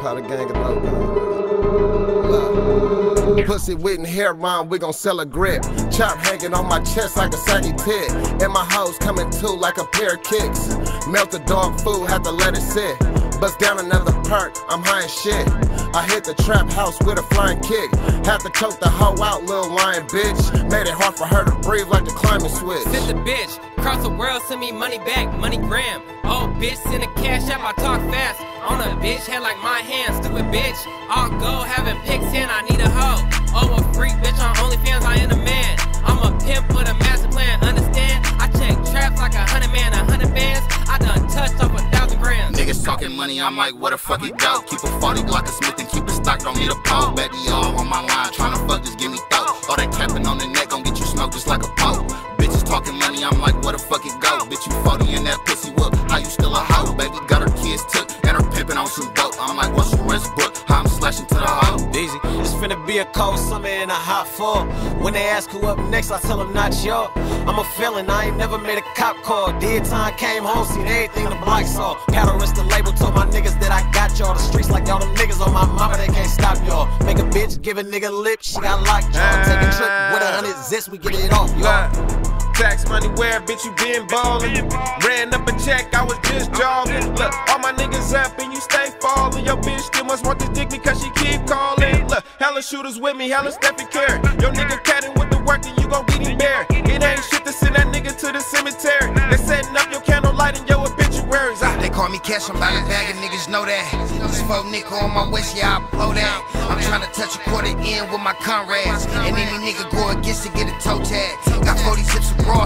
Powder gang of pussy with and hair round, we gon' sell a grip. Chop hanging on my chest like a saggy tit. And my hoes coming too like a pair of kicks. Melt the dog food, had to let it sit. Bust down another perk, I'm high as shit. I hit the trap house with a flying kick. Had to choke the hoe out, little lying bitch. Made it hard for her to breathe like the climate switch. Send the bitch, across the world, send me money back, money gram. Oh bitch, send a cash app, I talk fast. On a bitch, head like my hand, stupid bitch. I'll go having pics in, I need a hoe. Oh, a freak bitch on OnlyFans, I ain't a man. I'm a pimp with a master plan, understand? I check traps like 100 man, 100 bands. I done touched up 1,000 grams. Niggas talking money, I'm like, where the fuck it go? Keep a 40 Glock of Smith and keep it stocked, don't need a pole. Baby, all on my line, tryna fuck, just give me throat. All that capping on the neck gon' get you smoked just like a pole. Bitches talking money, I'm like, where the fuck it go? Bitch, you 40 in that pussy whoop, how you still a hoe? Baby, got her kids took, and her pimpin' on some dope. I'm like, what's your Westbrook? How I'm slashing to the hoe. Easy. It's finna be a cold summer and a hot fall. When they ask who up next, I tell them not y'all. I'm a felon, I ain't never made a cop call. Did time, came home, seen everything the block saw. Paddle the label, told my niggas that I got y'all. The streets like y'all, them niggas on my mama, they can't stop y'all. Make a bitch, give a nigga lip, she got lockjaw. Take a trip with 100 zips, we get it off, y'all. Tax money where, bitch, you been ballin'. Ran up a check, I was just jogging. Look, all my niggas up and you stay fallin'. Your bitch still must want this dick because she keep calling. Look, hella shooters with me, hella Stephen Curry. Your nigga cattin' with the work and you gon' get him buried. It ain't shit to send that nigga to the cemetery. They setting up your candlelight and your obituaries. They call me cash, I'm by the bag and niggas know that. This 4 nickel on my waist, yeah, I blow that. I'm tryna touch a quarter in with my comrades. And any nigga go against to get a toe tag. Got 40 zips of raw